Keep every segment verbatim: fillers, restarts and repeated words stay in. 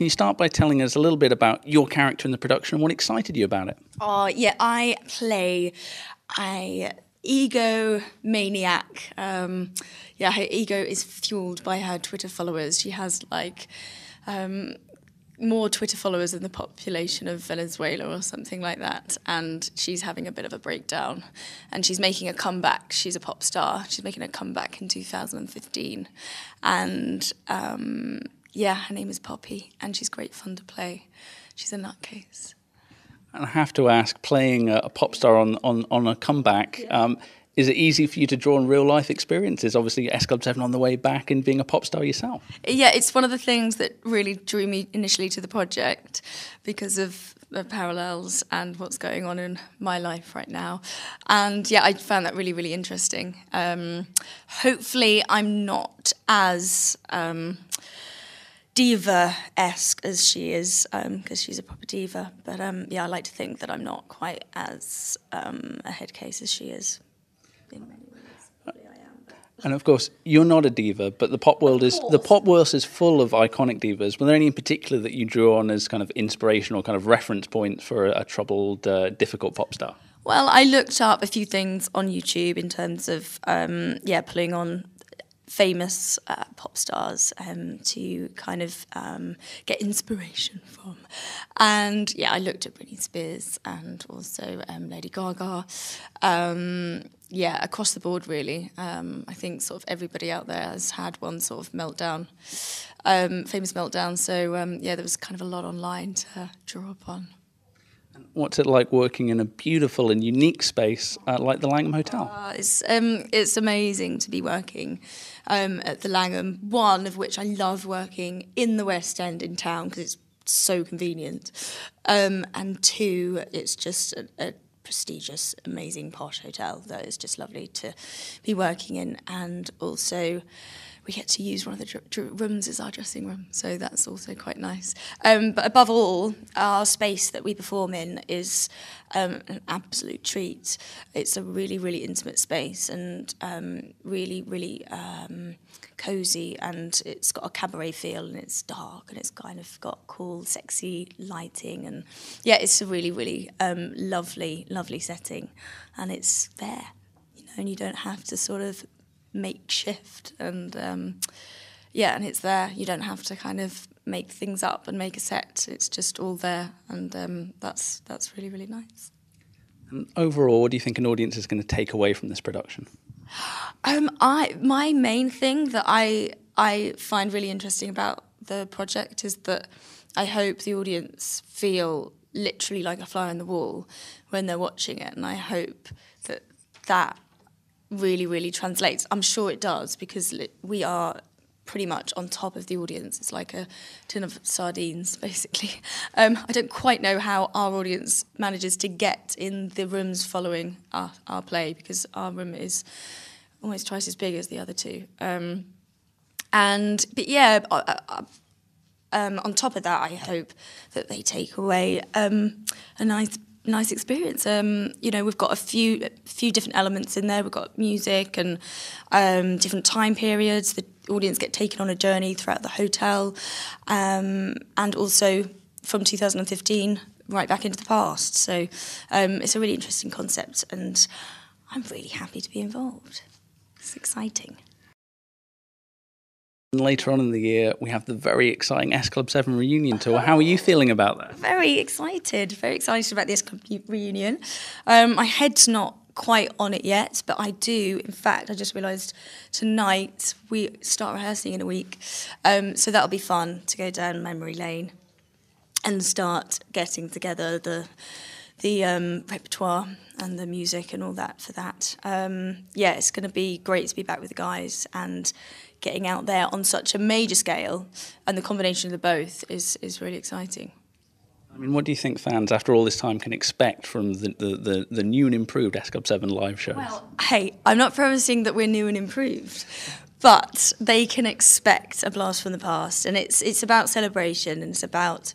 Can you start by telling us a little bit about your character in the production and what excited you about it? Oh, yeah, I play a egomaniac. Um, yeah, her ego is fueled by her Twitter followers. She has, like, um, more Twitter followers than the population of Venezuela or something like that. And she's having a bit of a breakdown. And she's making a comeback. She's a pop star. She's making a comeback in two thousand fifteen. And... Um, Yeah, her name is Poppy, and she's great fun to play. She's a nutcase. And I have to ask, playing a, a pop star on, on, on a comeback, yeah. um, is it easy for you to draw on real-life experiences? Obviously, S Club seven on the way back and being a pop star yourself. Yeah, it's one of the things that really drew me initially to the project because of the parallels and what's going on in my life right now. And, yeah, I found that really, really interesting. Um, hopefully, I'm not as... Um, diva-esque as she is, because um, she's a proper diva. But um, yeah, I like to think that I'm not quite as um, a head case as she is. In many ways, probably I am. But... And of course, you're not a diva, but the pop world is the pop world is full of iconic divas. Were there any in particular that you drew on as kind of inspiration or kind of reference points for a, a troubled, uh, difficult pop star? Well, I looked up a few things on YouTube in terms of um, yeah, pulling on famous uh, pop stars um, to kind of um, get inspiration from. And yeah, I looked at Britney Spears and also um, Lady Gaga. Um, yeah, across the board really. Um, I think sort of everybody out there has had one sort of meltdown, um, famous meltdown. So um, yeah, there was kind of a lot online to draw upon. What's it like working in a beautiful and unique space uh, like the Langham Hotel? Uh, it's um, it's amazing to be working um, at the Langham, one of which I love working in the West End in town because it's so convenient, um, and two, it's just a, a prestigious, amazing posh hotel that is just lovely to be working in, and also we get to use one of the dr- dr- rooms as our dressing room, so that's also quite nice. Um, but above all, our space that we perform in is um, an absolute treat. It's a really, really intimate space and um, really, really um, cosy, and it's got a cabaret feel, and it's dark, and it's kind of got cool, sexy lighting, and yeah, it's a really, really um, lovely, lovely setting, and it's there, you know, and you don't have to sort of makeshift, and um, yeah, and it's there. You don't have to kind of make things up and make a set. It's just all there, and um, that's that's really, really nice. And overall, what do you think an audience is going to take away from this production? Um, I my main thing that I I find really interesting about the project is that I hope the audience feel literally like a fly on the wall when they're watching it, and I hope that that really, really translates. I'm sure it does, because we are pretty much on top of the audience. It's like a tin of sardines, basically. Um, I don't quite know how our audience manages to get in the rooms following our, our play, because our room is almost twice as big as the other two. Um, and, but yeah, uh, uh, um, on top of that, I hope that they take away um, a nice nice experience. Um, you know, we've got a few a few different elements in there. We've got music and um, different time periods. The audience get taken on a journey throughout the hotel, um, and also from two thousand fifteen right back into the past. So um, it's a really interesting concept, and I'm really happy to be involved. It's exciting. And later on in the year, we have the very exciting S Club seven reunion tour. How are you feeling about that? Very excited, very excited about the S Club reunion. Um, my head's not quite on it yet, but I do. In fact, I just realised tonight we start rehearsing in a week. Um, so that'll be fun to go down memory lane and start getting together the the um, repertoire and the music and all that for that. Um, yeah, it's going to be great to be back with the guys and getting out there on such a major scale, and the combination of the both is is really exciting. I mean, what do you think fans, after all this time, can expect from the, the, the, the new and improved S Club seven live shows? Well, hey, I'm not promising that we're new and improved, but they can expect a blast from the past, and it's it's about celebration, and it's about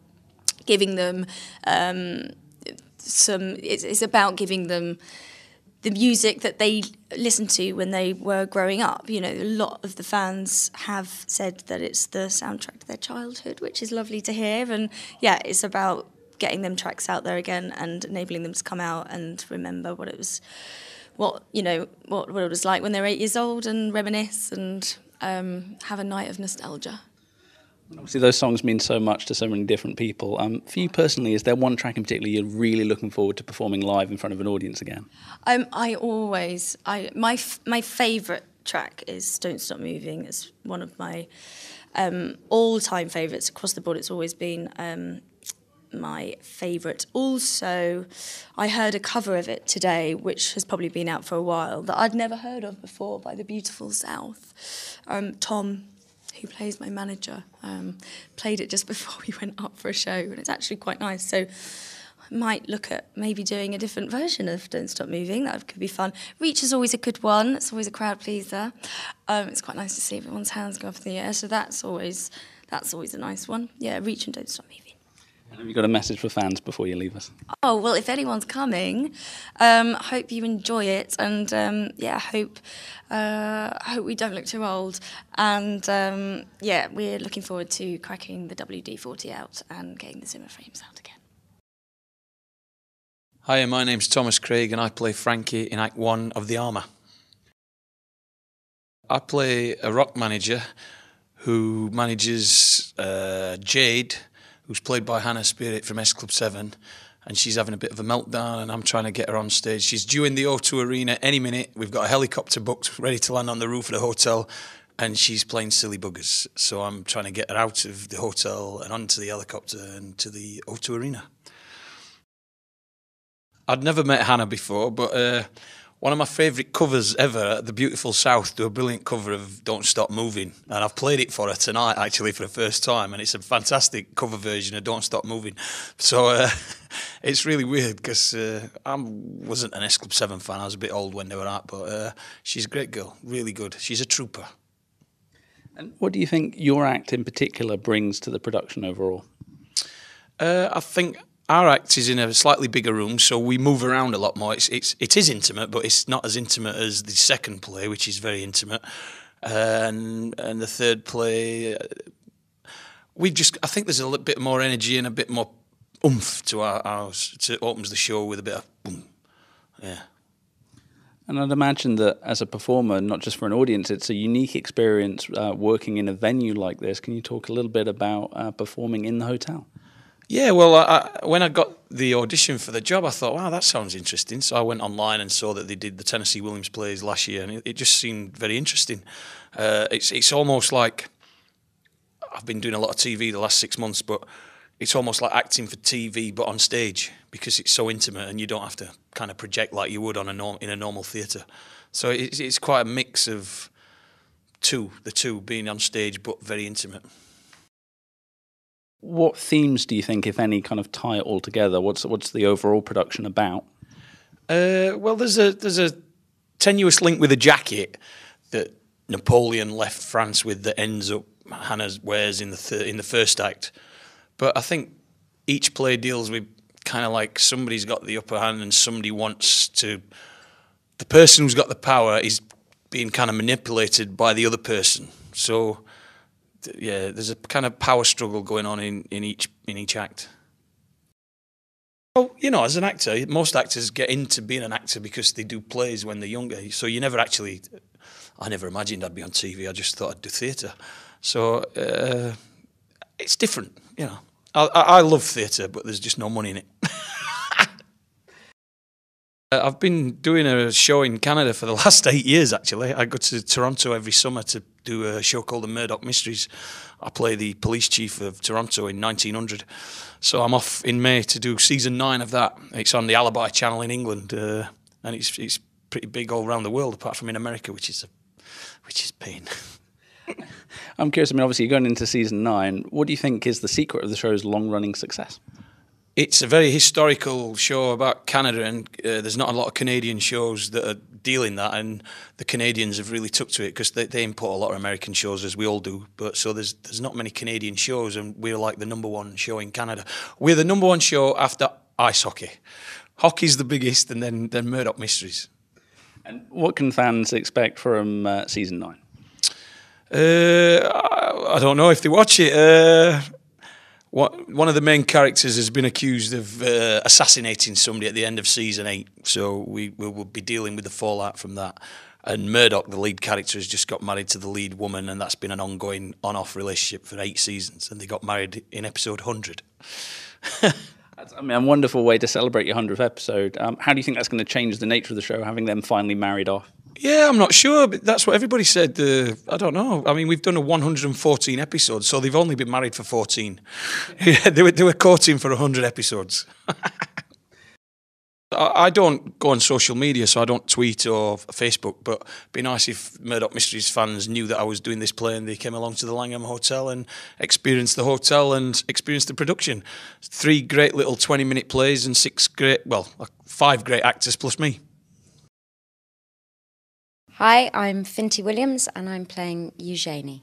giving them um, some. It's, it's about giving them the music that they listened to when they were growing up. You know, a lot of the fans have said that it's the soundtrack to their childhood, which is lovely to hear. And yeah, it's about getting them tracks out there again and enabling them to come out and remember what it was, what you know, what, what it was like when they were eight years old, and reminisce and um, have a night of nostalgia. Obviously, those songs mean so much to so many different people. Um, for you personally, is there one track in particular you're really looking forward to performing live in front of an audience again? Um, I always, I my f- my favourite track is "Don't Stop Moving." It's one of my um, all-time favourites across the board. It's always been um, my favourite. Also, I heard a cover of it today, which has probably been out for a while, that I'd never heard of before, by the beautiful South. Um, Tom, who plays my manager, um, played it just before we went up for a show, and it's actually quite nice. So I might look at maybe doing a different version of Don't Stop Moving. That could be fun. Reach is always a good one. It's always a crowd pleaser. Um, it's quite nice to see everyone's hands go up in the air, so that's always that's always a nice one. Yeah, Reach and Don't Stop Moving. Have you got a message for fans before you leave us? Oh, well, if anyone's coming, um, hope you enjoy it, and um, yeah, hope uh, hope we don't look too old. And um, yeah, we're looking forward to cracking the W D forty out and getting the Zimmer frames out again. Hi, my name's Thomas Craig, and I play Frankie in Act One of The Armour. I play a rock manager who manages uh, Jade, who's played by Hannah Spearritt from S Club seven, and she's having a bit of a meltdown, and I'm trying to get her on stage. She's due in the O two Arena any minute. We've got a helicopter booked, ready to land on the roof of the hotel, and she's playing silly buggers. So I'm trying to get her out of the hotel and onto the helicopter and to the O two Arena. I'd never met Hannah before, but uh, one of my favourite covers ever, the Beautiful South, do a brilliant cover of Don't Stop Moving. And I've played it for her tonight, actually, for the first time. And it's a fantastic cover version of Don't Stop Moving. So uh, it's really weird because uh, I wasn't an S Club seven fan. I was a bit old when they were out. But uh, she's a great girl, really good. She's a trooper. And what do you think your act in particular brings to the production overall? Uh, I think our act is in a slightly bigger room, so we move around a lot more. It's, it's, it is intimate, but it's not as intimate as the second play, which is very intimate. Uh, and, and the third play, uh, we just, I think there's a little bit more energy and a bit more oomph to our, ours. It opens the show with a bit of boom. Yeah. And I'd imagine that as a performer, not just for an audience, it's a unique experience uh, working in a venue like this. Can you talk a little bit about uh, performing in the hotel? Yeah, well, I, I, when I got the audition for the job, I thought, wow, that sounds interesting. So I went online and saw that they did the Tennessee Williams plays last year, and it, it just seemed very interesting. Uh, it's it's almost like, I've been doing a lot of T V the last six months, but it's almost like acting for T V but on stage, because it's so intimate and you don't have to kind of project like you would on a norm, in a normal theatre. So it's, it's quite a mix of two, the two being on stage but very intimate. What themes do you think, if any, kind of tie it all together? What's what's the overall production about? Uh, well, there's a there's a tenuous link with a jacket that Napoleon left France with that ends up Hannah wears in the thir- in the first act. But I think each play deals with kind of like somebody's got the upper hand and somebody wants to. The person who's got the power is being kind of manipulated by the other person. So. Yeah, there's a kind of power struggle going on in, in each in each act. Well, you know, as an actor, most actors get into being an actor because they do plays when they're younger. So you never actually, I never imagined I'd be on T V. I just thought I'd do theatre. So uh, it's different, you know. I, I love theatre, but there's just no money in it. I've been doing a show in Canada for the last eight years, actually. I go to Toronto every summer to do a show called The Murdoch Mysteries. I play the police chief of Toronto in nineteen hundred. So I'm off in May to do season nine of that. It's on the Alibi channel in England, uh, and it's it's pretty big all around the world, apart from in America, which is a, which is pain. I'm curious, I mean, obviously you're going into season nine. What do you think is the secret of the show's long-running success? It's a very historical show about Canada, and uh, there's not a lot of Canadian shows that are dealing that, and the Canadians have really took to it because they, they import a lot of American shows, as we all do. But so there's there's not many Canadian shows, and we're like the number one show in Canada. We're the number one show after ice hockey. Hockey's the biggest, and then then Murdoch Mysteries. And what can fans expect from uh, season nine? Uh, I, I don't know if they watch it. Uh, what, one of the main characters has been accused of uh, assassinating somebody at the end of season eight, so we, we will be dealing with the fallout from that. And Murdoch, the lead character, has just got married to the lead woman, and that's been an ongoing on-off relationship for eight seasons, and they got married in episode one hundred. That's, I mean, a wonderful way to celebrate your hundredth episode. Um, how do you think that's going to change the nature of the show, having them finally married off? Yeah, I'm not sure, but that's what everybody said. Uh, I don't know. I mean, we've done a one hundred fourteen episodes, so they've only been married for fourteen. Yeah, they were they were courting for one hundred episodes. I, I don't go on social media, so I don't tweet or Facebook, but it'd be nice if Murdoch Mysteries fans knew that I was doing this play and they came along to the Langham Hotel and experienced the hotel and experienced the production. Three great little twenty-minute plays and six great, well, five great actors plus me. Hi, I'm Finty Williams and I'm playing Eugenie.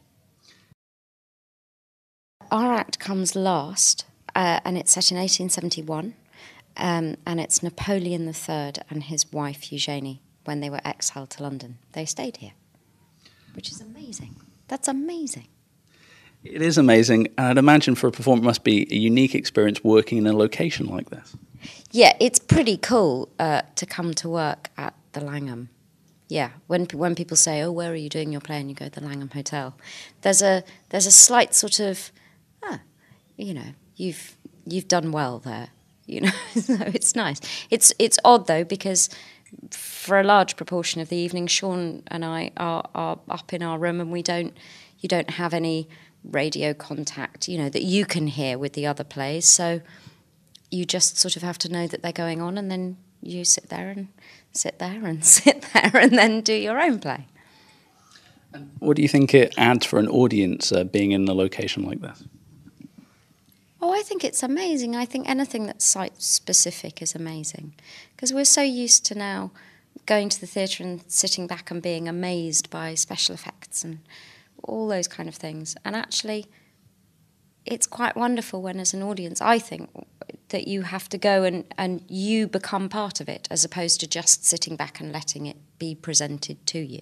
Our act comes last uh, and it's set in eighteen seventy-one um, and it's Napoleon the Third and his wife Eugenie when they were exiled to London. They stayed here, which is amazing. That's amazing. It is amazing, and I'd imagine for a performer it must be a unique experience working in a location like this. Yeah, it's pretty cool uh, to come to work at the Langham. Yeah, when when people say, "Oh, where are you doing your play?" and you go to the Langham Hotel, there's a there's a slight sort of, ah, you know, you've you've done well there, you know. So it's nice. It's it's odd though because for a large proportion of the evening, Sean and I are are up in our room and we don't you don't have any radio contact, you know, that you can hear with the other plays. So you just sort of have to know that they're going on, and then you sit there and sit there and sit there and then do your own play. What do you think it adds for an audience uh, being in a location like this? Oh, I think it's amazing. I think anything that's site-specific is amazing because we're so used to now going to the theatre and sitting back and being amazed by special effects and all those kind of things. And actually, it's quite wonderful when, as an audience, I think, that you have to go and, and you become part of it as opposed to just sitting back and letting it be presented to you.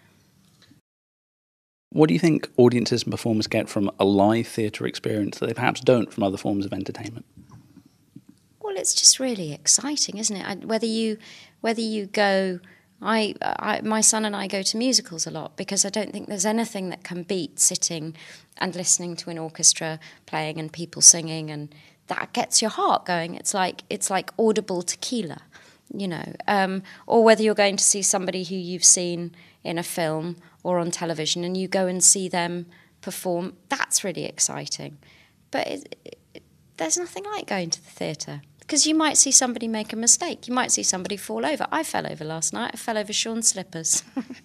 What do you think audiences and performers get from a live theatre experience that they perhaps don't from other forms of entertainment? Well, it's just really exciting, isn't it? I, whether you whether you go... I, I, my son and I go to musicals a lot because I don't think there's anything that can beat sitting and listening to an orchestra playing and people singing, and that gets your heart going. It's like it's like audible tequila, you know. Um, or whether you're going to see somebody who you've seen in a film or on television and you go and see them perform, that's really exciting. But it, it, there's nothing like going to the theatre. Because you might see somebody make a mistake. You might see somebody fall over. I fell over last night. I fell over Sean's slippers.